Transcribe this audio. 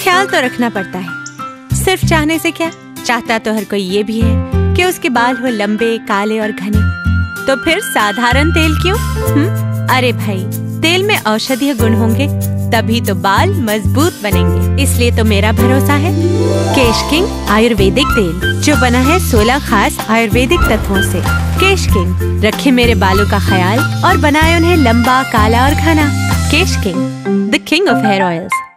ख्याल तो रखना पड़ता है। सिर्फ चाहने से क्या, चाहता तो हर कोई ये भी है कि उसके बाल हो लंबे, काले और घने। तो फिर साधारण तेल क्यों? अरे भाई, तेल में औषधीय गुण होंगे तभी तो बाल मजबूत बनेंगे। इसलिए तो मेरा भरोसा है केश किंग आयुर्वेदिक तेल, जो बना है 16 खास आयुर्वेदिक तत्वों से। केश किंग रखे मेरे बालों का ख्याल और बनाए उन्हें लंबा, काला और घना। Kesh King, the king of hair oils.